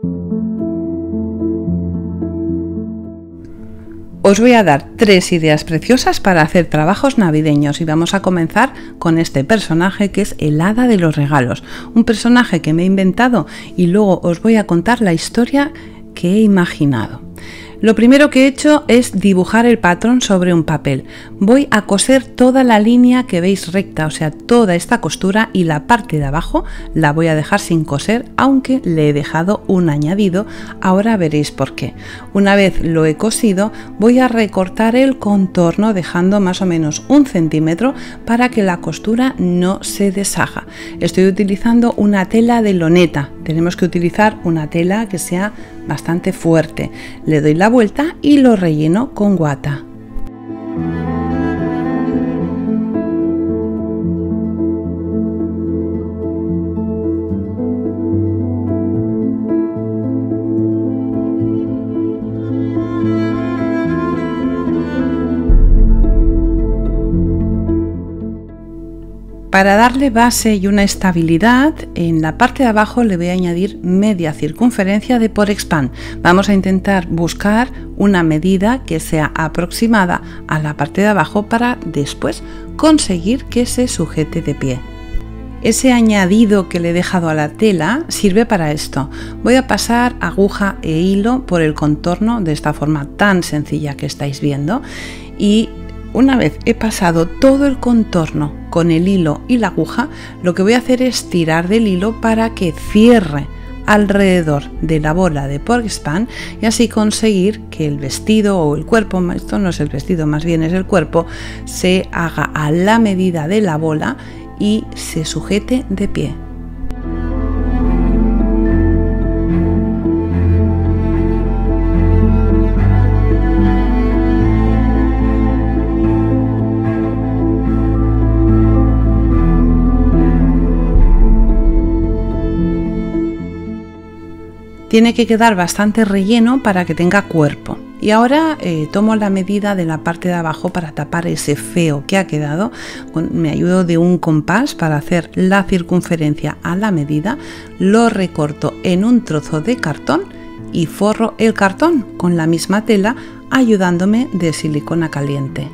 Os voy a dar 3 ideas preciosas para hacer trabajos navideños y vamos a comenzar con este personaje que es el Hada de los Regalos, un personaje que me he inventado y luego os voy a contar la historia que he imaginado. Lo primero que he hecho es dibujar el patrón sobre un papel. Voy a coser toda la línea que veis recta, o sea, toda esta costura, y la parte de abajo la voy a dejar sin coser, aunque le he dejado un añadido. Ahora veréis por qué. Una vez lo he cosido, voy a recortar el contorno dejando más o menos 1 centímetro para que la costura no se deshaga. Estoy utilizando una tela de loneta. Tenemos que utilizar una tela que sea bastante fuerte. Le doy la vuelta y lo relleno con guata. Para darle base y una estabilidad, en la parte de abajo le voy a añadir media circunferencia de Porexpan. Vamos a intentar buscar una medida que sea aproximada a la parte de abajo para después conseguir que se sujete de pie. Ese añadido que le he dejado a la tela sirve para esto. Voy a pasar aguja e hilo por el contorno de esta forma tan sencilla que estáis viendo, y una vez he pasado todo el contorno con el hilo y la aguja, lo que voy a hacer es tirar del hilo para que cierre alrededor de la bola de Porexpan y así conseguir que el vestido o el cuerpo, esto no es el vestido, más bien es el cuerpo, se haga a la medida de la bola y se sujete de pie. Tiene que quedar bastante relleno para que tenga cuerpo. Y ahora tomo la medida de la parte de abajo para tapar ese feo que ha quedado. Me ayudo de un compás para hacer la circunferencia a la medida. Lo recorto en un trozo de cartón y forro el cartón con la misma tela, ayudándome de silicona caliente.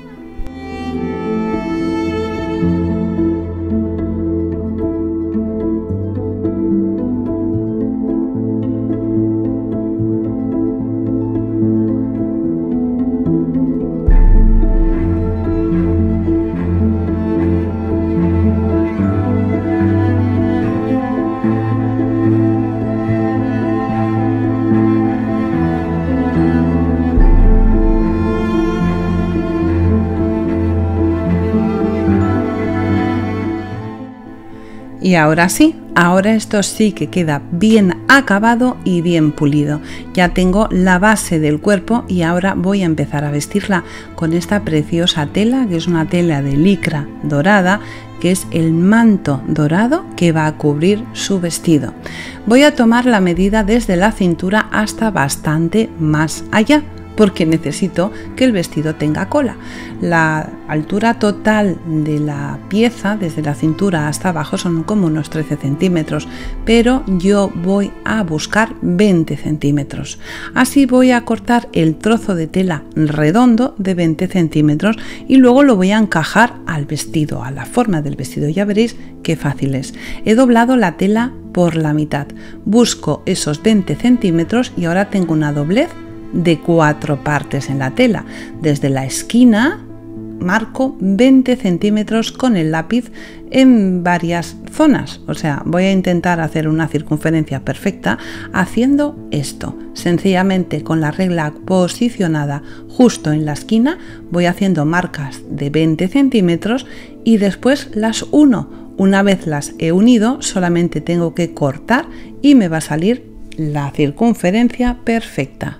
Y ahora sí, ahora esto sí que queda bien acabado y bien pulido. Ya tengo la base del cuerpo y ahora voy a empezar a vestirla con esta preciosa tela, que es una tela de licra dorada, que es el manto dorado que va a cubrir su vestido. Voy a tomar la medida desde la cintura hasta bastante más allá, porque necesito que el vestido tenga cola. La altura total de la pieza desde la cintura hasta abajo son como unos 13 centímetros, pero yo voy a buscar 20 centímetros. Así voy a cortar el trozo de tela redondo de 20 centímetros y luego lo voy a encajar al vestido, a la forma del vestido. Ya veréis qué fácil es. He doblado la tela por la mitad, busco esos 20 centímetros y ahora tengo una doblez de 4 partes en la tela. Desde la esquina marco 20 centímetros con el lápiz en varias zonas, o sea, voy a intentar hacer una circunferencia perfecta haciendo esto. Sencillamente con la regla posicionada justo en la esquina voy haciendo marcas de 20 centímetros y después las uno. Una vez las he unido solamente tengo que cortar y me va a salir la circunferencia perfecta.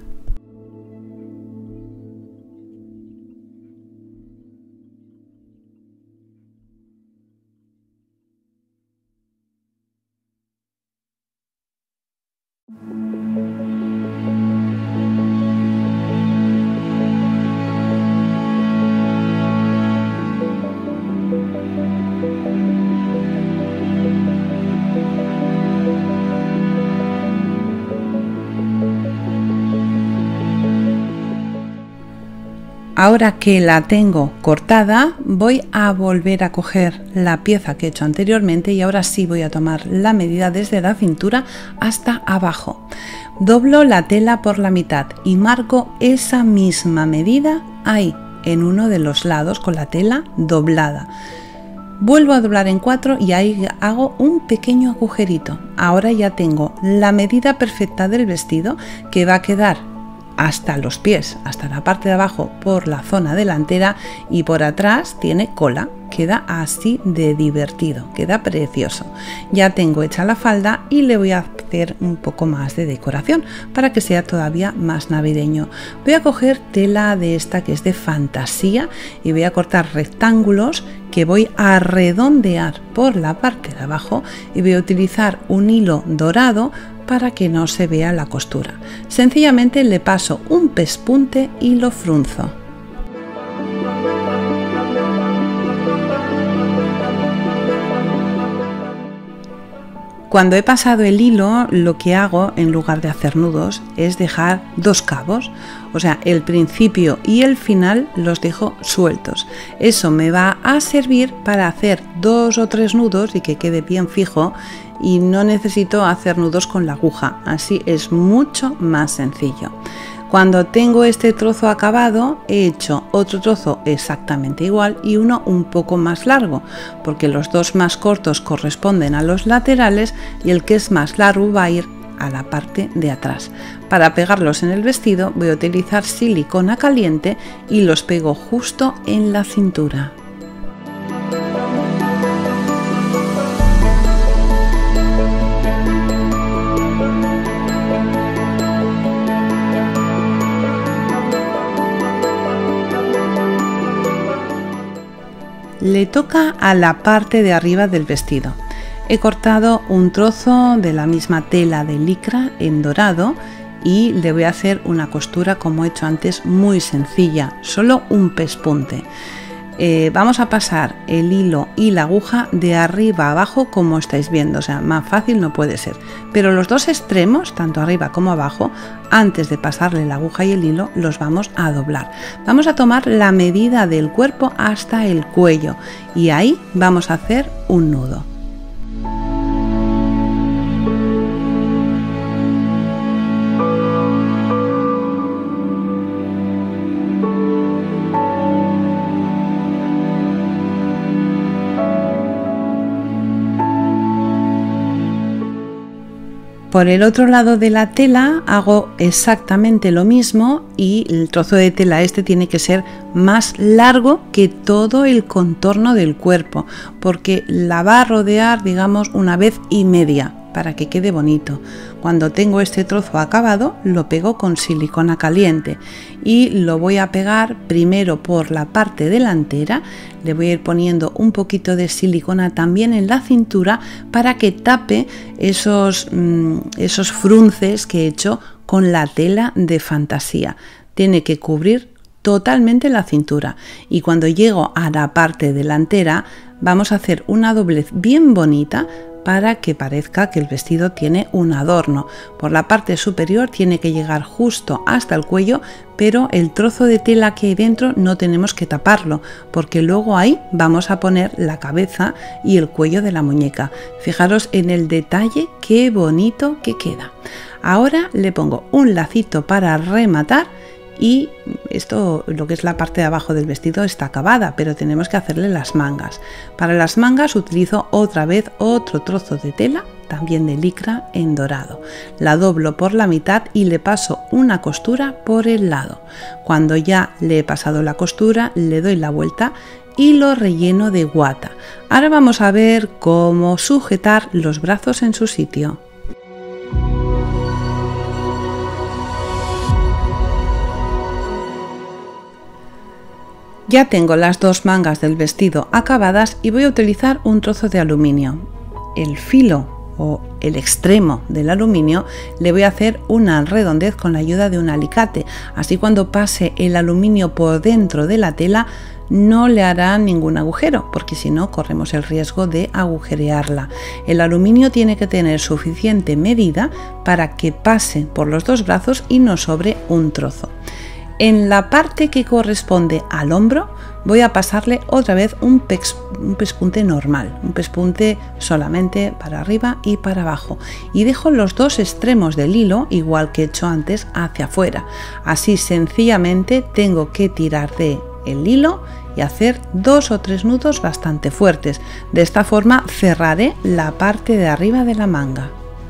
Ahora que la tengo cortada, voy a volver a coger la pieza que he hecho anteriormente y ahora sí voy a tomar la medida desde la cintura hasta abajo. Doblo la tela por la mitad y marco esa misma medida ahí, en uno de los lados con la tela doblada. Vuelvo a doblar en 4 y ahí hago un pequeño agujerito. Ahora ya tengo la medida perfecta del vestido, que va a quedar hasta los pies, hasta la parte de abajo por la zona delantera, y por atrás tiene cola. Queda así de divertido, queda precioso. Ya tengo hecha la falda y le voy a hacer un poco más de decoración para que sea todavía más navideño. Voy a coger tela de esta que es de fantasía y voy a cortar rectángulos que voy a redondear por la parte de abajo y voy a utilizar un hilo dorado para que no se vea la costura. Sencillamente le paso un pespunte y lo frunzo. Cuando he pasado el hilo, lo que hago en lugar de hacer nudos es dejar 2 cabos, o sea, el principio y el final los dejo sueltos. Eso me va a servir para hacer 2 o 3 nudos y que quede bien fijo, y no necesito hacer nudos con la aguja, así es mucho más sencillo. Cuando tengo este trozo acabado, he hecho otro trozo exactamente igual y uno un poco más largo, porque los dos más cortos corresponden a los laterales y el que es más largo va a ir a la parte de atrás. Para pegarlos en el vestido voy a utilizar silicona caliente y los pego justo en la cintura. Le toca a la parte de arriba del vestido. He cortado un trozo de la misma tela de licra en dorado y le voy a hacer una costura como he hecho antes, muy sencilla, solo un pespunte. Vamos a pasar el hilo y la aguja de arriba a abajo como estáis viendo, o sea, más fácil no puede ser, pero los dos extremos, tanto arriba como abajo, antes de pasarle la aguja y el hilo, los vamos a doblar. Vamos a tomar la medida del cuerpo hasta el cuello y ahí vamos a hacer un nudo. Por el otro lado de la tela hago exactamente lo mismo y el trozo de tela este tiene que ser más largo que todo el contorno del cuerpo, porque la va a rodear, digamos, 1,5 veces para que quede bonito. Cuando tengo este trozo acabado lo pego con silicona caliente y lo voy a pegar primero por la parte delantera. Le voy a ir poniendo un poquito de silicona también en la cintura para que tape esos frunces que he hecho con la tela de fantasía. Tiene que cubrir totalmente la cintura y cuando llego a la parte delantera vamos a hacer una doblez bien bonita para que parezca que el vestido tiene un adorno. Por la parte superior tiene que llegar justo hasta el cuello, pero el trozo de tela que hay dentro no tenemos que taparlo, porque luego ahí vamos a poner la cabeza y el cuello de la muñeca. Fijaros en el detalle, qué bonito que queda. Ahora le pongo un lacito para rematar. Y esto, lo que es la parte de abajo del vestido, está acabada, pero tenemos que hacerle las mangas. Para las mangas utilizo otra vez otro trozo de tela, también de licra en dorado. La doblo por la mitad y le paso una costura por el lado. Cuando ya le he pasado la costura, le doy la vuelta y lo relleno de guata. Ahora vamos a ver cómo sujetar los brazos en su sitio. Ya tengo las dos mangas del vestido acabadas y voy a utilizar un trozo de aluminio. El filo o el extremo del aluminio le voy a hacer una redondez con la ayuda de un alicate, así cuando pase el aluminio por dentro de la tela no le hará ningún agujero, porque si no corremos el riesgo de agujerearla. El aluminio tiene que tener suficiente medida para que pase por los dos brazos y no sobre un trozo. En la parte que corresponde al hombro voy a pasarle otra vez un pespunte normal, un pespunte solamente para arriba y para abajo, y dejo los dos extremos del hilo, igual que he hecho antes, hacia afuera. Así sencillamente tengo que tirar de el hilo y hacer 2 o 3 nudos bastante fuertes. De esta forma cerraré la parte de arriba de la manga.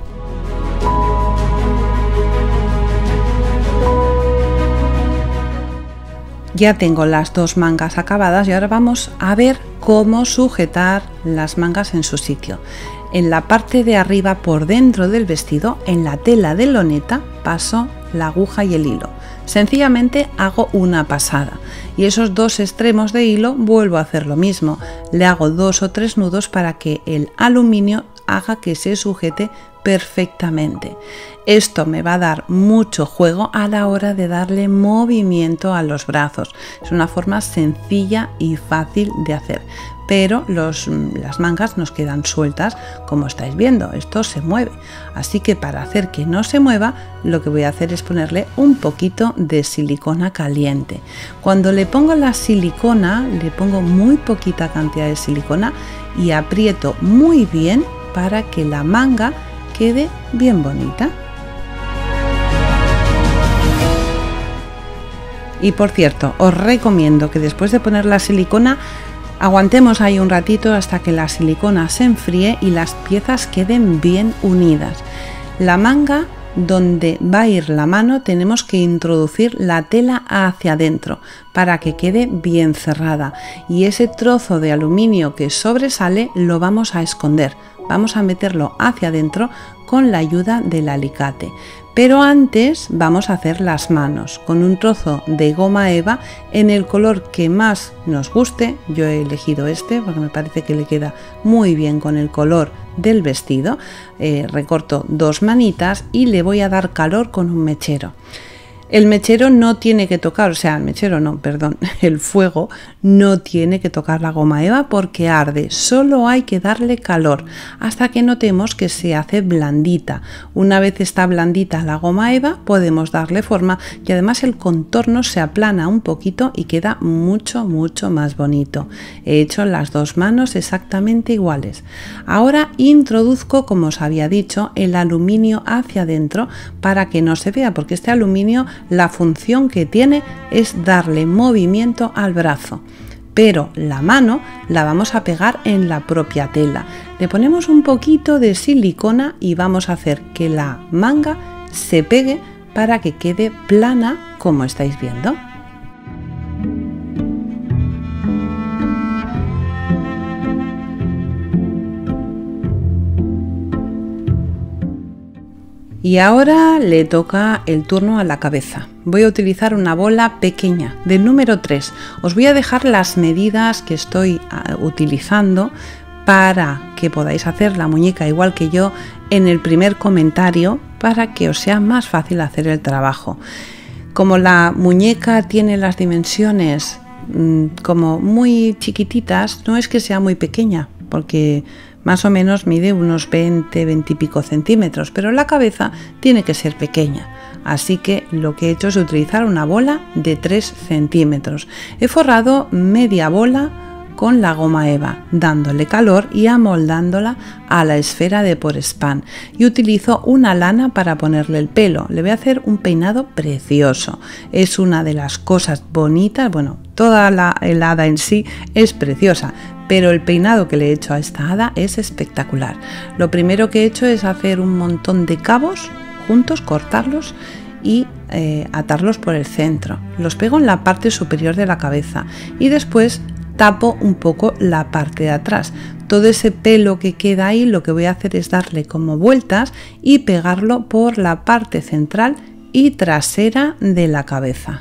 Ya tengo las dos mangas acabadas y ahora vamos a ver cómo sujetar las mangas en su sitio. En la parte de arriba, por dentro del vestido, en la tela de loneta, paso la aguja y el hilo. Sencillamente hago una pasada y esos dos extremos de hilo vuelvo a hacer lo mismo. Le hago 2 o 3 nudos para que el aluminio haga que se sujete perfectamente. Esto me va a dar mucho juego a la hora de darle movimiento a los brazos. Es una forma sencilla y fácil de hacer, pero las mangas nos quedan sueltas, como estáis viendo. Esto se mueve, así que para hacer que no se mueva, lo que voy a hacer es ponerle un poquito de silicona caliente. Cuando le pongo la silicona, le pongo muy poquita cantidad de silicona y aprieto muy bien para que la manga quede bien bonita. Y por cierto, os recomiendo que después de poner la silicona aguantemos ahí un ratito hasta que la silicona se enfríe y las piezas queden bien unidas. La manga, donde va a ir la mano, tenemos que introducir la tela hacia adentro para que quede bien cerrada, y ese trozo de aluminio que sobresale lo vamos a esconder. Vamos a meterlo hacia adentro con la ayuda del alicate. Pero antes vamos a hacer las manos con un trozo de goma eva en el color que más nos guste. Yo he elegido este porque me parece que le queda muy bien con el color del vestido. Recorto 2 manitas y le voy a dar calor con un mechero. El mechero no tiene que tocar, o sea, el mechero no, perdón, el fuego no tiene que tocar la goma eva porque arde, solo hay que darle calor hasta que notemos que se hace blandita. Una vez está blandita la goma eva, podemos darle forma y además el contorno se aplana un poquito y queda mucho más bonito. He hecho las 2 manos exactamente iguales. Ahora introduzco, como os había dicho, el aluminio hacia adentro para que no se vea, porque este aluminio, la función que tiene es darle movimiento al brazo, pero la mano la vamos a pegar en la propia tela. Le ponemos un poquito de silicona y vamos a hacer que la manga se pegue para que quede plana, como estáis viendo. Y ahora le toca el turno a la cabeza. Voy a utilizar una bola pequeña del número 3. Os voy a dejar las medidas que estoy utilizando para que podáis hacer la muñeca igual que yo en el primer comentario, para que os sea más fácil hacer el trabajo. Como la muñeca tiene las dimensiones como muy chiquititas, no es que sea muy pequeña, porque más o menos mide unos 20 y pico centímetros, pero la cabeza tiene que ser pequeña. Así que lo que he hecho es utilizar una bola de 3 centímetros. He forrado media bola con la goma eva, dándole calor y amoldándola a la esfera de Porespan. Y utilizo una lana para ponerle el pelo. Le voy a hacer un peinado precioso. Es una de las cosas bonitas, bueno, toda la hada en sí es preciosa, pero el peinado que le he hecho a esta hada es espectacular. Lo primero que he hecho es hacer un montón de cabos juntos, cortarlos y atarlos por el centro. Los pego en la parte superior de la cabeza y después tapo un poco la parte de atrás. Todo ese pelo que queda ahí, lo que voy a hacer es darle como vueltas y pegarlo por la parte central y trasera de la cabeza.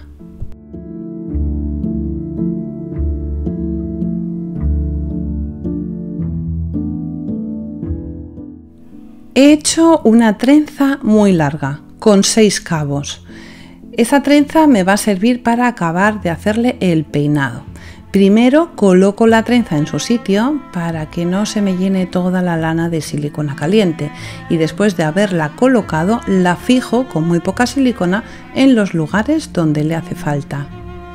He hecho una trenza muy larga con 6 cabos. Esa trenza me va a servir para acabar de hacerle el peinado. Primero coloco la trenza en su sitio para que no se me llene toda la lana de silicona caliente y después de haberla colocado la fijo con muy poca silicona en los lugares donde le hace falta.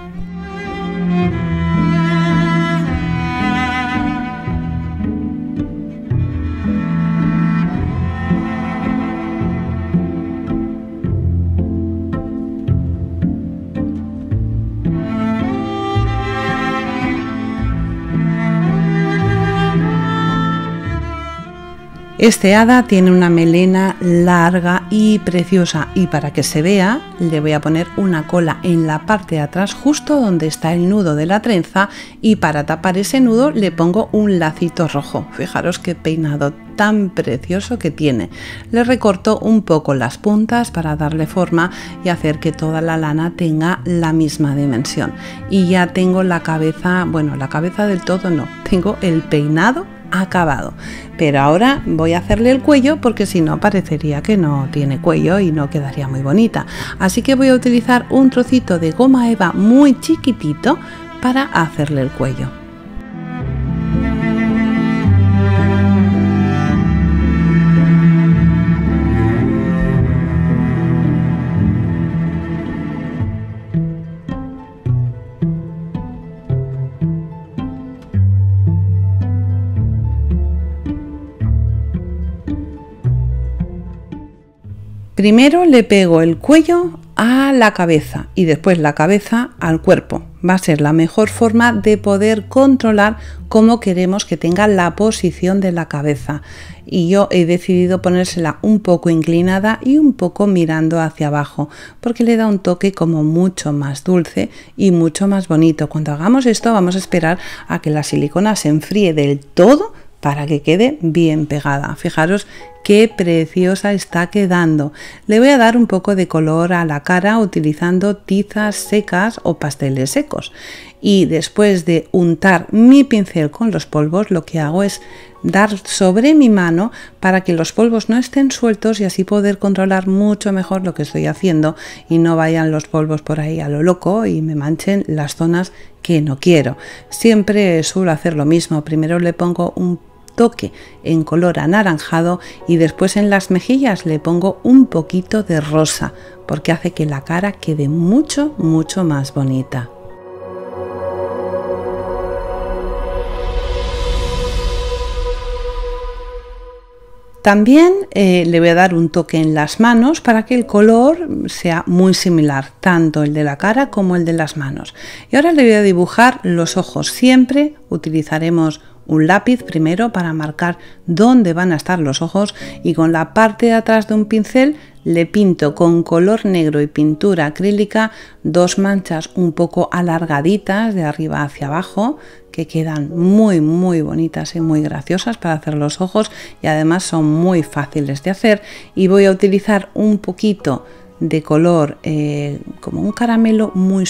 Este hada tiene una melena larga y preciosa y para que se vea le voy a poner una cola en la parte de atrás justo donde está el nudo de la trenza y para tapar ese nudo le pongo un lacito rojo. Fijaros qué peinado tan precioso que tiene. Le recorto un poco las puntas para darle forma y hacer que toda la lana tenga la misma dimensión. Y ya tengo la cabeza, bueno, la cabeza del todo no, tengo el peinado acabado, pero ahora voy a hacerle el cuello porque si no parecería que no tiene cuello y no quedaría muy bonita, así que voy a utilizar un trocito de goma eva muy chiquitito para hacerle el cuello. Primero le pego el cuello a la cabeza y después la cabeza al cuerpo. Va a ser la mejor forma de poder controlar cómo queremos que tenga la posición de la cabeza. Y yo he decidido ponérsela un poco inclinada y un poco mirando hacia abajo, porque le da un toque como mucho más dulce y mucho más bonito. Cuando hagamos esto vamos a esperar a que la silicona se enfríe del todo para que quede bien pegada. Fijaros qué preciosa está quedando. Le voy a dar un poco de color a la cara utilizando tizas secas o pasteles secos. Y después de untar mi pincel con los polvos, lo que hago es dar sobre mi mano para que los polvos no estén sueltos y así poder controlar mucho mejor lo que estoy haciendo y no vayan los polvos por ahí a lo loco y me manchen las zonas que no quiero. Siempre suelo hacer lo mismo. Primero le pongo un toque en color anaranjado y después en las mejillas le pongo un poquito de rosa porque hace que la cara quede mucho más bonita. También le voy a dar un toque en las manos para que el color sea muy similar, tanto el de la cara como el de las manos. Y ahora le voy a dibujar los ojos. Siempre utilizaremos un lápiz primero para marcar dónde van a estar los ojos y con la parte de atrás de un pincel le pinto con color negro y pintura acrílica dos manchas un poco alargaditas de arriba hacia abajo que quedan muy bonitas y muy graciosas para hacer los ojos y además son muy fáciles de hacer. Y voy a utilizar un poquito de color como un caramelo muy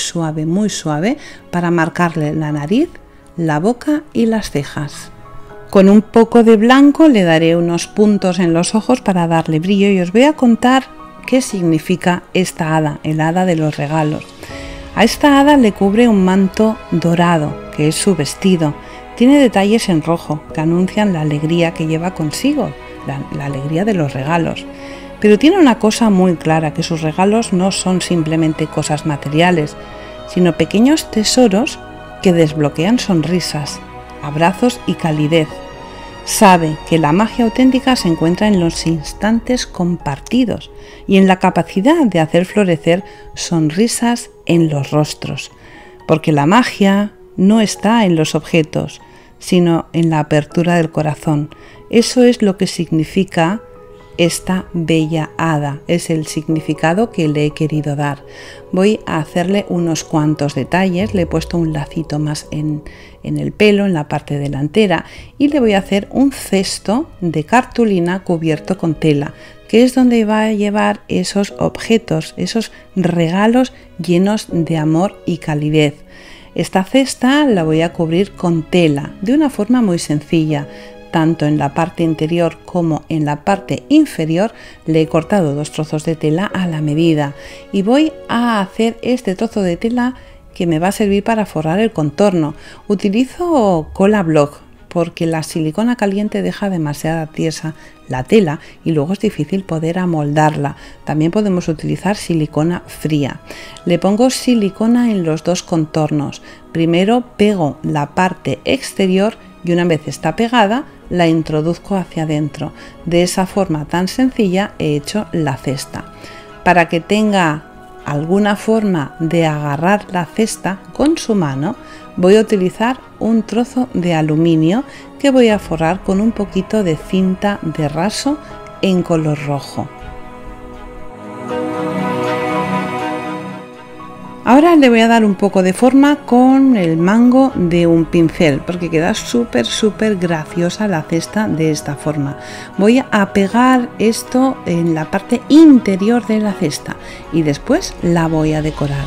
suave para marcarle la nariz, la boca y las cejas. Con un poco de blanco le daré unos puntos en los ojos para darle brillo y os voy a contar qué significa esta hada, el hada de los regalos. A esta hada le cubre un manto dorado, que es su vestido. Tiene detalles en rojo que anuncian la alegría que lleva consigo, la alegría de los regalos. Pero tiene una cosa muy clara, que sus regalos no son simplemente cosas materiales, sino pequeños tesoros que desbloquean sonrisas, abrazos y calidez. Sabe que la magia auténtica se encuentra en los instantes compartidos y en la capacidad de hacer florecer sonrisas en los rostros, porque la magia no está en los objetos, sino en la apertura del corazón. Eso es lo que significa esta bella hada, es el significado que le he querido dar. Voy a hacerle unos cuantos detalles, le he puesto un lacito más en el pelo, en la parte delantera, y le voy a hacer un cesto de cartulina cubierto con tela, que es donde va a llevar esos objetos, esos regalos llenos de amor y calidez. Esta cesta la voy a cubrir con tela, de una forma muy sencilla. Tanto en la parte interior como en la parte inferior le he cortado 2 trozos de tela a la medida y voy a hacer este trozo de tela que me va a servir para forrar el contorno. Utilizo cola Block porque la silicona caliente deja demasiada tiesa la tela y luego es difícil poder amoldarla. También podemos utilizar silicona fría. Le pongo silicona en los dos contornos. Primero pego la parte exterior y una vez está pegada la introduzco hacia adentro. De esa forma tan sencilla he hecho la cesta. Para que tenga alguna forma de agarrar la cesta con su mano, voy a utilizar un trozo de aluminio que voy a forrar con un poquito de cinta de raso en color rojo. Ahora le voy a dar un poco de forma con el mango de un pincel porque queda súper graciosa la cesta de esta forma. Voy a pegar esto en la parte interior de la cesta y después la voy a decorar.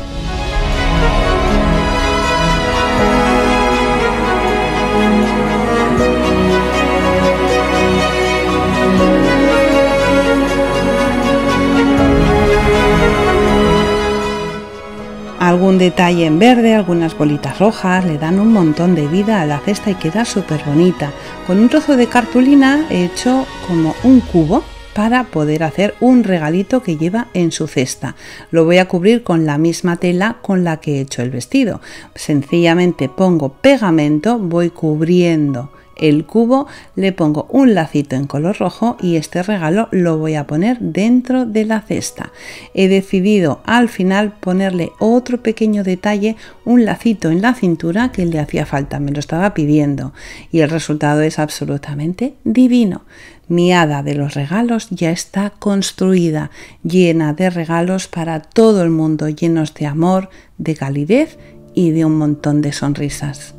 Algún detalle en verde, algunas bolitas rojas, le dan un montón de vida a la cesta y queda súper bonita. Con un trozo de cartulina he hecho como un cubo para poder hacer un regalito que lleva en su cesta. Lo voy a cubrir con la misma tela con la que he hecho el vestido. Sencillamente pongo pegamento, voy cubriendo el cubo, le pongo un lacito en color rojo y este regalo lo voy a poner dentro de la cesta. He decidido al final ponerle otro pequeño detalle, un lacito en la cintura que le hacía falta, me lo estaba pidiendo y el resultado es absolutamente divino. Mi hada de los regalos ya está construida, llena de regalos para todo el mundo, llenos de amor, de calidez y de un montón de sonrisas.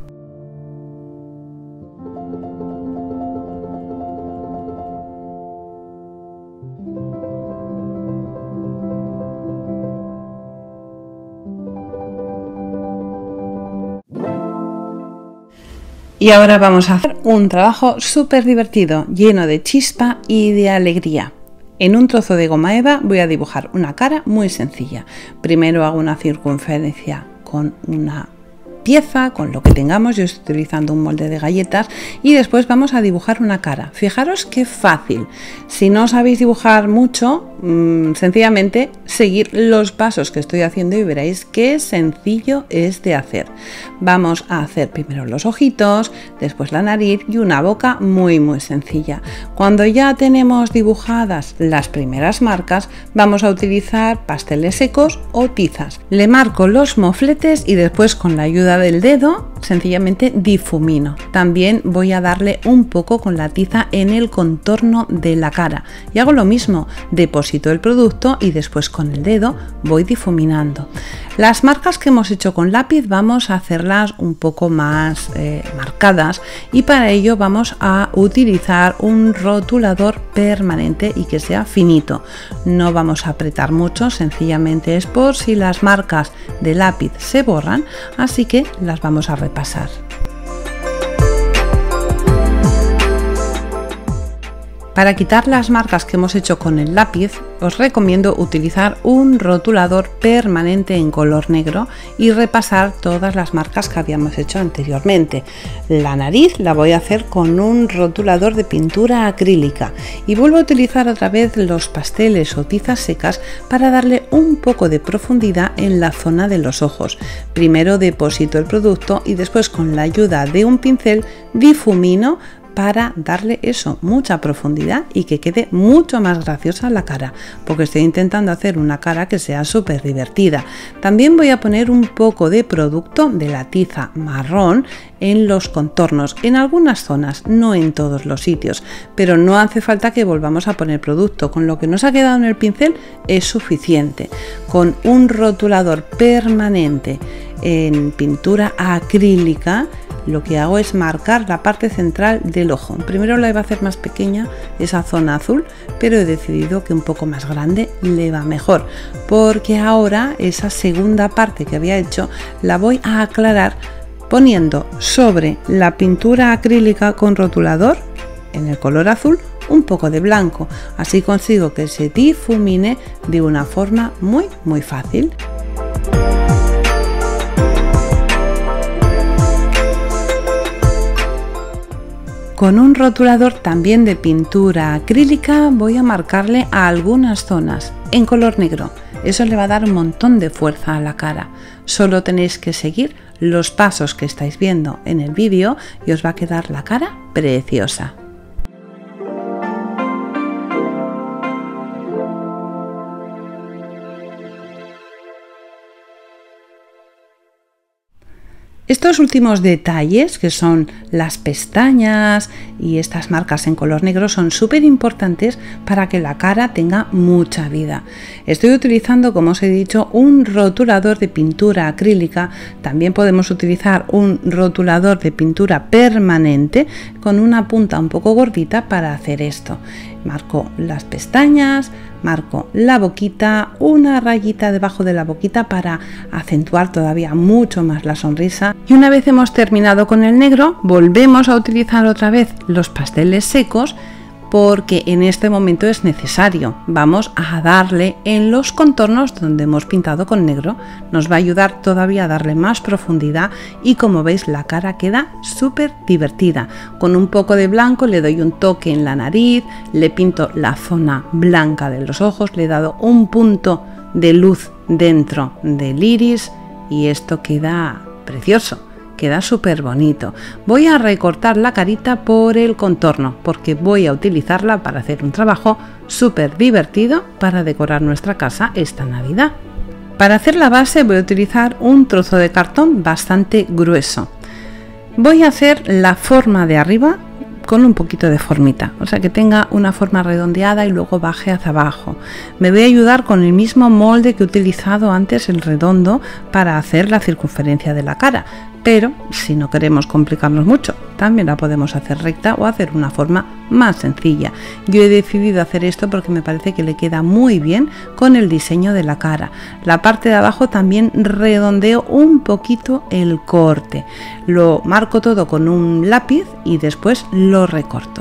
Y ahora vamos a hacer un trabajo súper divertido, lleno de chispa y de alegría. En un trozo de goma eva voy a dibujar una cara muy sencilla. Primero hago una circunferencia con una pieza, con lo que tengamos, yo estoy utilizando un molde de galletas y después vamos a dibujar una cara. Fijaros qué fácil. Si no sabéis dibujar mucho, sencillamente seguir los pasos que estoy haciendo y veréis qué sencillo es de hacer. Vamos a hacer primero los ojitos, después la nariz y una boca muy sencilla. Cuando ya tenemos dibujadas las primeras marcas, vamos a utilizar pasteles secos o tizas. Le marco los mofletes y después con la ayuda del dedo sencillamente difumino. También voy a darle un poco con la tiza en el contorno de la cara y hago lo mismo, deposito el producto y después con el dedo voy difuminando. Las marcas que hemos hecho con lápiz vamos a hacerlas un poco más marcadas y para ello vamos a utilizar un rotulador permanente y que sea finito. No vamos a apretar mucho, sencillamente es por si las marcas de lápiz se borran, así que las vamos a repasar. Para quitar las marcas que hemos hecho con el lápiz, os recomiendo utilizar un rotulador permanente en color negro y repasar todas las marcas que habíamos hecho anteriormente. La nariz la voy a hacer con un rotulador de pintura acrílica y vuelvo a utilizar otra vez los pasteles o tizas secas para darle un poco de profundidad en la zona de los ojos. Primero deposito el producto y después con la ayuda de un pincel difumino para darle eso, mucha profundidad y que quede mucho más graciosa la cara, porque estoy intentando hacer una cara que sea súper divertida. También voy a poner un poco de producto de la tiza marrón en los contornos, en algunas zonas, no en todos los sitios, pero no hace falta que volvamos a poner producto, con lo que nos ha quedado en el pincel es suficiente. Con un rotulador permanente en pintura acrílica, lo que hago es marcar la parte central del ojo. Primero la iba a hacer más pequeña, esa zona azul, pero he decidido que un poco más grande le va mejor, porque ahora esa segunda parte que había hecho la voy a aclarar poniendo sobre la pintura acrílica con rotulador en el color azul un poco de blanco. Así consigo que se difumine de una forma muy fácil. Con un rotulador también de pintura acrílica voy a marcarle a algunas zonas en color negro. Eso le va a dar un montón de fuerza a la cara. Solo tenéis que seguir los pasos que estáis viendo en el vídeo y os va a quedar la cara preciosa. Estos últimos detalles, que son las pestañas y estas marcas en color negro, son súper importantes para que la cara tenga mucha vida. Estoy utilizando, como os he dicho, un rotulador de pintura acrílica. También podemos utilizar un rotulador de pintura permanente con una punta un poco gordita para hacer esto. Marco las pestañas, marco la boquita, una rayita debajo de la boquita para acentuar todavía mucho más la sonrisa. Y una vez hemos terminado con el negro, volvemos a utilizar otra vez los pasteles secos porque en este momento es necesario. Vamos a darle en los contornos donde hemos pintado con negro. Nos va a ayudar todavía a darle más profundidad y como veis la cara queda súper divertida. Con un poco de blanco le doy un toque en la nariz, le pinto la zona blanca de los ojos, le he dado un punto de luz dentro del iris y esto queda precioso. Queda súper bonito. Voy a recortar la carita por el contorno porque voy a utilizarla para hacer un trabajo súper divertido para decorar nuestra casa esta Navidad. Para hacer la base voy a utilizar un trozo de cartón bastante grueso. Voy a hacer la forma de arriba con un poquito de formita, o sea que tenga una forma redondeada y luego baje hacia abajo. Me voy a ayudar con el mismo molde que he utilizado antes, el redondo, para hacer la circunferencia de la cara, pero si no queremos complicarnos mucho, también la podemos hacer recta o hacer una forma más sencilla. Yo he decidido hacer esto porque me parece que le queda muy bien con el diseño de la cara. La parte de abajo también redondeo un poquito el corte. Lo marco todo con un lápiz y después lo recorto.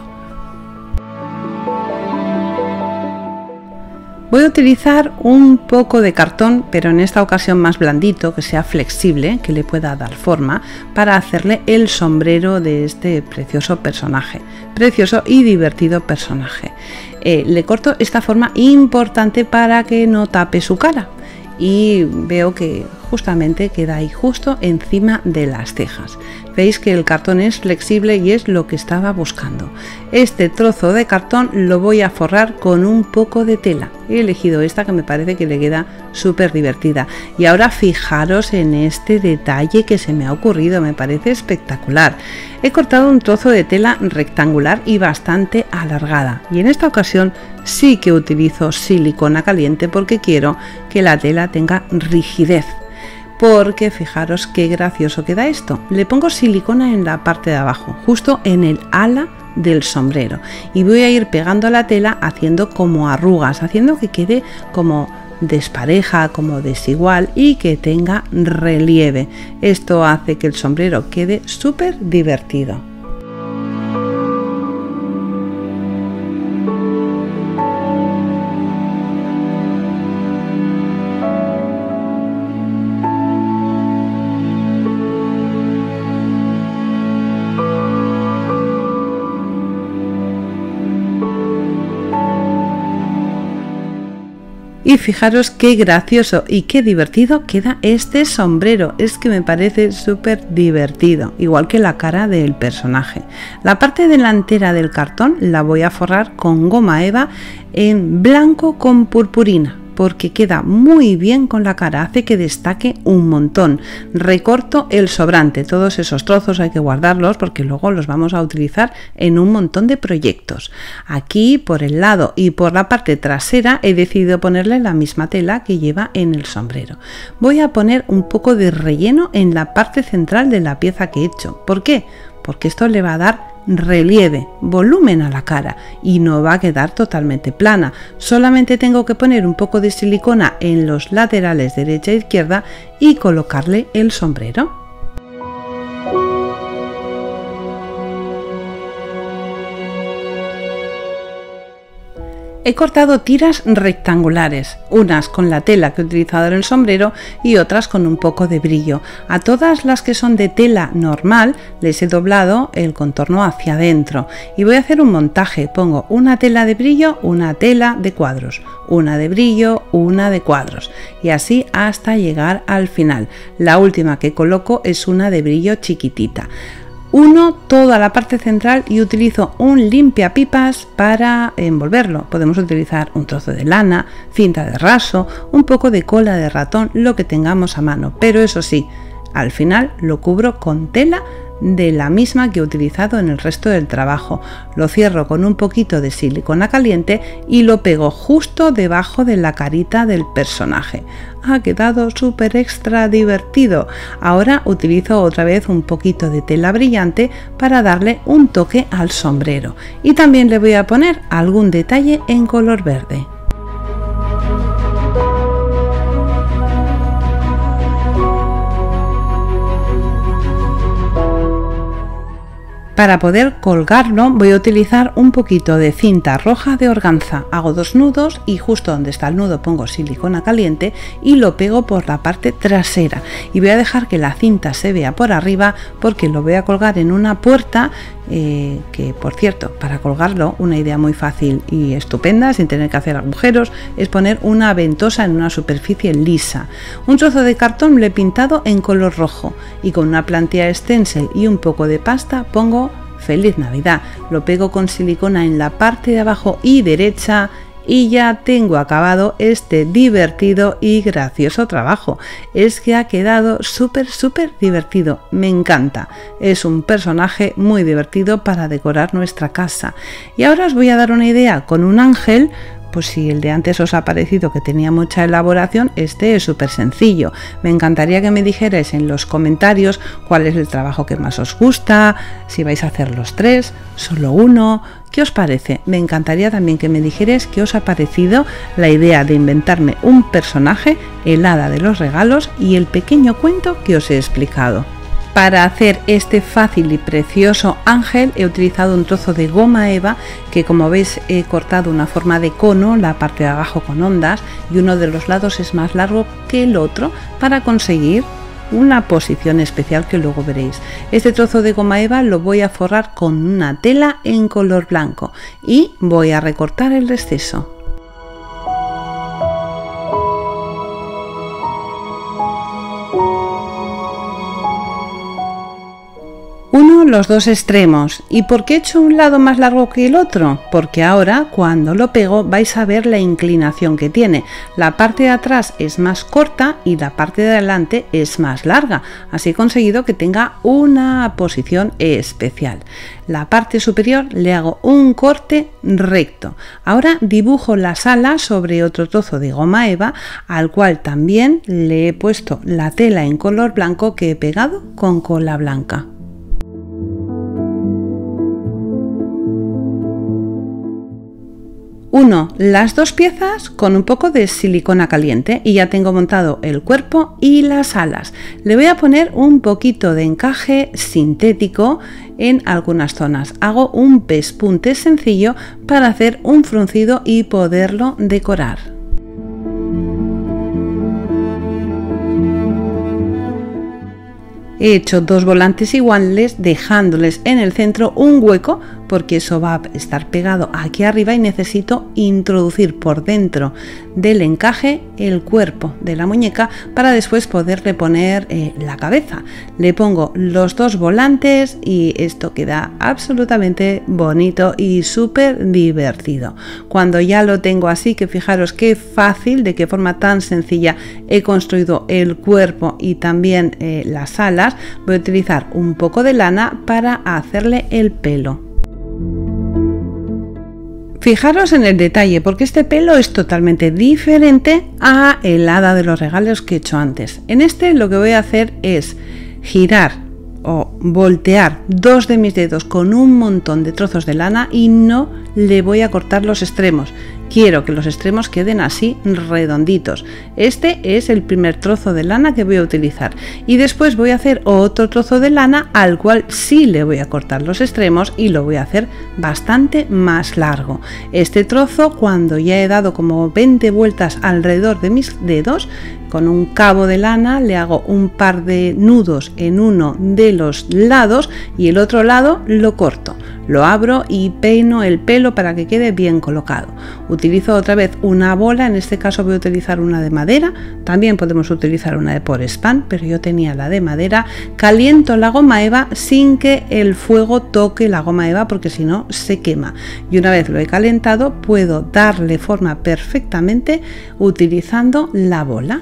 Voy a utilizar un poco de cartón, pero en esta ocasión más blandito, que sea flexible, que le pueda dar forma, para hacerle el sombrero de este precioso personaje, precioso y divertido personaje. Le corto esta forma importante para que no tape su cara y veo que justamente queda ahí justo encima de las cejas. Veis que el cartón es flexible y es lo que estaba buscando. Este trozo de cartón lo voy a forrar con un poco de tela. He elegido esta que me parece que le queda súper divertida. Y ahora fijaros en este detalle que se me ha ocurrido, me parece espectacular. He cortado un trozo de tela rectangular y bastante alargada. Y en esta ocasión sí que utilizo silicona caliente porque quiero que la tela tenga rigidez. Porque fijaros qué gracioso queda esto. Le pongo silicona en la parte de abajo, justo en el ala del sombrero, y voy a ir pegando a la tela haciendo como arrugas, haciendo que quede como despareja, como desigual y que tenga relieve. Esto hace que el sombrero quede súper divertido. Y fijaros qué gracioso y qué divertido queda este sombrero. Es que me parece súper divertido, igual que la cara del personaje. La parte delantera del cartón la voy a forrar con goma eva en blanco con purpurina, porque queda muy bien con la cara, hace que destaque un montón. Recorto el sobrante, todos esos trozos hay que guardarlos porque luego los vamos a utilizar en un montón de proyectos. Aquí por el lado y por la parte trasera he decidido ponerle la misma tela que lleva en el sombrero. Voy a poner un poco de relleno en la parte central de la pieza que he hecho. ¿Por qué? Porque esto le va a dar relieve, volumen a la cara y no va a quedar totalmente plana. Solamente tengo que poner un poco de silicona en los laterales derecha e izquierda y colocarle el sombrero. He cortado tiras rectangulares, unas con la tela que he utilizado en el sombrero y otras con un poco de brillo. A todas las que son de tela normal les he doblado el contorno hacia adentro y voy a hacer un montaje. Pongo una tela de brillo, una tela de cuadros, una de brillo, una de cuadros y así hasta llegar al final. La última que coloco es una de brillo chiquitita. Uno toda la parte central y utilizo un limpiapipas para envolverlo. Podemos utilizar un trozo de lana, cinta de raso, un poco de cola de ratón, lo que tengamos a mano, pero eso sí, al final lo cubro con tela de la misma que he utilizado en el resto del trabajo. Lo cierro con un poquito de silicona caliente y lo pego justo debajo de la carita del personaje. Ha quedado súper extra divertido. Ahora utilizo otra vez un poquito de tela brillante para darle un toque al sombrero y también le voy a poner algún detalle en color verde. Para poder colgarlo voy a utilizar un poquito de cinta roja de organza. Hago 2 nudos y justo donde está el nudo pongo silicona caliente y lo pego por la parte trasera. Y voy a dejar que la cinta se vea por arriba porque lo voy a colgar en una puerta que, por cierto, para colgarlo, una idea muy fácil y estupenda, sin tener que hacer agujeros, es poner una ventosa en una superficie lisa. Un trozo de cartón lo he pintado en color rojo y con una plantilla stencil y un poco de pasta pongo Feliz Navidad. Lo pego con silicona en la parte de abajo y derecha y ya tengo acabado este divertido y gracioso trabajo. Es que ha quedado súper divertido, me encanta. Es un personaje muy divertido para decorar nuestra casa. Y ahora os voy a dar una idea con un ángel. Pues si el de antes os ha parecido que tenía mucha elaboración, este es súper sencillo. Me encantaría que me dijerais en los comentarios cuál es el trabajo que más os gusta, si vais a hacer los 3, solo uno, ¿qué os parece? Me encantaría también que me dijerais qué os ha parecido la idea de inventarme un personaje, el hada de los regalos y el pequeño cuento que os he explicado. Para hacer este fácil y precioso ángel he utilizado un trozo de goma eva que, como veis, he cortado una forma de cono, la parte de abajo con ondas y uno de los lados es más largo que el otro para conseguir una posición especial que luego veréis. Este trozo de goma eva lo voy a forrar con una tela en color blanco y voy a recortar el exceso. Los dos extremos. ¿Y por qué he hecho un lado más largo que el otro? Porque ahora cuando lo pego vais a ver la inclinación que tiene. La parte de atrás es más corta y la parte de adelante es más larga. Así he conseguido que tenga una posición especial. La parte superior le hago un corte recto. Ahora dibujo las alas sobre otro trozo de goma eva al cual también le he puesto la tela en color blanco que he pegado con cola blanca. Uno las dos piezas con un poco de silicona caliente y ya tengo montado el cuerpo y las alas. Le voy a poner un poquito de encaje sintético en algunas zonas. Hago un pespunte sencillo para hacer un fruncido y poderlo decorar. He hecho 2 volantes iguales dejándoles en el centro un hueco porque eso va a estar pegado aquí arriba y necesito introducir por dentro del encaje el cuerpo de la muñeca para después poderle poner la cabeza. Le pongo los 2 volantes y esto queda absolutamente bonito y súper divertido. Cuando ya lo tengo así, que fijaros qué fácil, de qué forma tan sencilla he construido el cuerpo y también las alas, voy a utilizar un poco de lana para hacerle el pelo. Fijaros en el detalle porque este pelo es totalmente diferente a el hada de los regalos que he hecho antes. En este lo que voy a hacer es girar o voltear 2 de mis dedos con un montón de trozos de lana y no le voy a cortar los extremos. Quiero que los extremos queden así redonditos. Este es el primer trozo de lana que voy a utilizar y después voy a hacer otro trozo de lana al cual sí le voy a cortar los extremos y lo voy a hacer bastante más largo. Este trozo, cuando ya he dado como 20 vueltas alrededor de mis dedos, con un cabo de lana le hago un par de nudos en uno de los lados y el otro lado lo corto. Lo abro y peino el pelo para que quede bien colocado. Utilizo otra vez una bola, en este caso voy a utilizar una de madera, también podemos utilizar una de Porespan, pero yo tenía la de madera. Caliento la goma eva sin que el fuego toque la goma eva porque si no se quema. Y una vez lo he calentado puedo darle forma perfectamente utilizando la bola.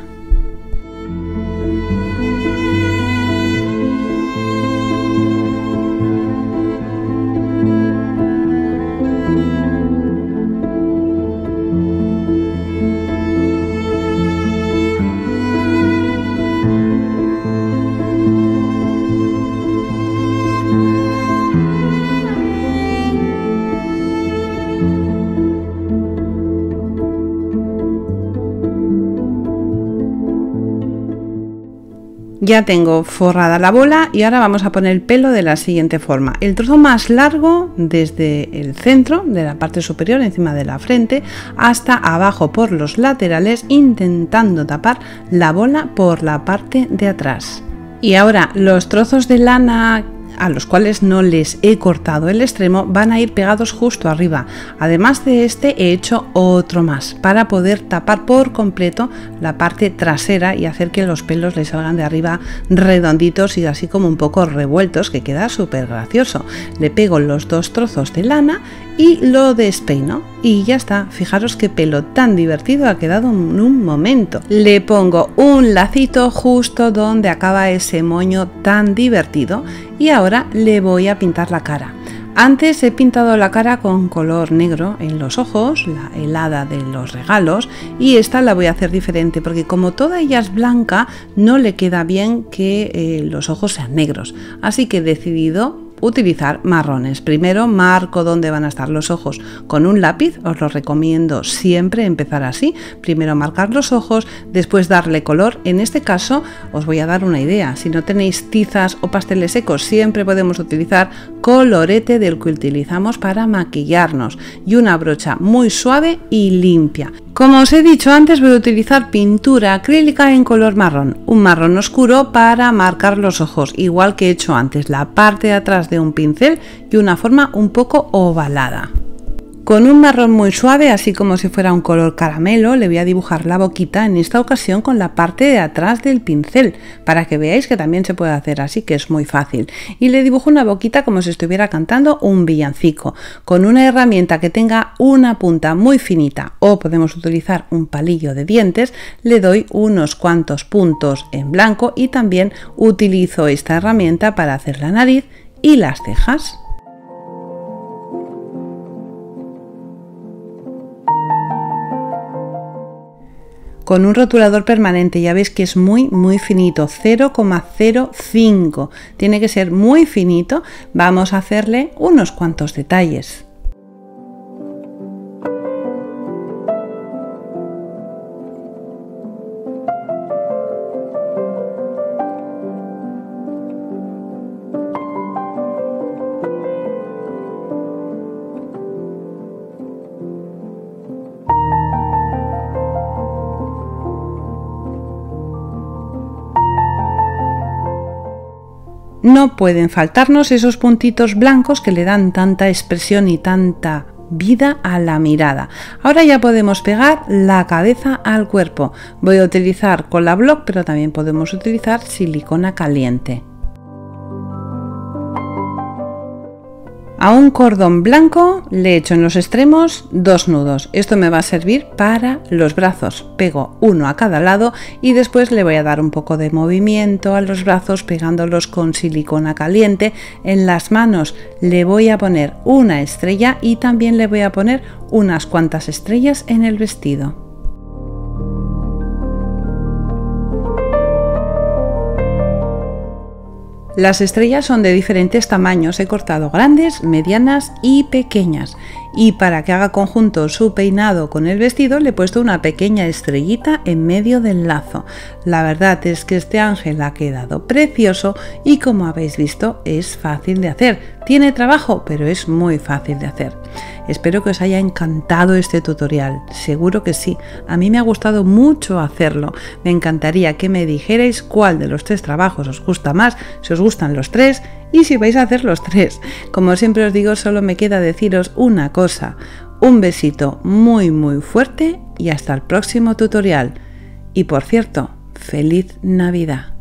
Ya tengo forrada la bola y ahora vamos a poner el pelo de la siguiente forma. El trozo más largo desde el centro de la parte superior encima de la frente hasta abajo por los laterales, intentando tapar la bola por la parte de atrás. Y ahora los trozos de lana a los cuales no les he cortado el extremo van a ir pegados justo arriba. Además de este he hecho otro más para poder tapar por completo la parte trasera y hacer que los pelos le salgan de arriba redonditos y así como un poco revueltos, que queda súper gracioso. Le pego los dos trozos de lana y lo despeino y ya está. Fijaros qué pelo tan divertido ha quedado en un momento. Le pongo un lacito justo donde acaba ese moño tan divertido y ahora le voy a pintar la cara. Antes he pintado la cara con color negro en los ojos, la helada de los regalos, y esta la voy a hacer diferente porque como toda ella es blanca no le queda bien que los ojos sean negros, así que he decidido utilizar marrones. Primero marco dónde van a estar los ojos con un lápiz, os lo recomiendo siempre empezar así, primero marcar los ojos, después darle color. En este caso os voy a dar una idea, si no tenéis tizas o pasteles secos siempre podemos utilizar colorete del que utilizamos para maquillarnos y una brocha muy suave y limpia. Como os he dicho antes, voy a utilizar pintura acrílica en color marrón, un marrón oscuro para marcar los ojos, igual que he hecho antes, la parte de atrás de un pincel y una forma un poco ovalada. Con un marrón muy suave, así como si fuera un color caramelo, le voy a dibujar la boquita, en esta ocasión con la parte de atrás del pincel, para que veáis que también se puede hacer así, que es muy fácil. Y le dibujo una boquita como si estuviera cantando un villancico, con una herramienta que tenga una punta muy finita, o podemos utilizar un palillo de dientes. Le doy unos cuantos puntos en blanco y también utilizo esta herramienta para hacer la nariz y las cejas. Con un rotulador permanente, ya veis que es muy finito, 0,05, tiene que ser muy finito. Vamos a hacerle unos cuantos detalles. No pueden faltarnos esos puntitos blancos que le dan tanta expresión y tanta vida a la mirada. Ahora ya podemos pegar la cabeza al cuerpo. Voy a utilizar cola block, pero también podemos utilizar silicona caliente. A un cordón blanco le echo en los extremos 2 nudos. Esto me va a servir para los brazos. Pego uno a cada lado y después le voy a dar un poco de movimiento a los brazos pegándolos con silicona caliente. En las manos le voy a poner una estrella y también le voy a poner unas cuantas estrellas en el vestido. Las estrellas son de diferentes tamaños, he cortado grandes, medianas y pequeñas. Y para que haga conjunto su peinado con el vestido le he puesto una pequeña estrellita en medio del lazo. La verdad es que este ángel ha quedado precioso y como habéis visto es fácil de hacer. Tiene trabajo, pero es muy fácil de hacer. Espero que os haya encantado este tutorial, seguro que sí, a mí me ha gustado mucho hacerlo. Me encantaría que me dijerais cuál de los 3 trabajos os gusta más, si os gustan los 3 y si vais a hacer los 3. Como siempre os digo, solo me queda deciros una cosa, un besito muy fuerte y hasta el próximo tutorial. Y por cierto, ¡feliz Navidad!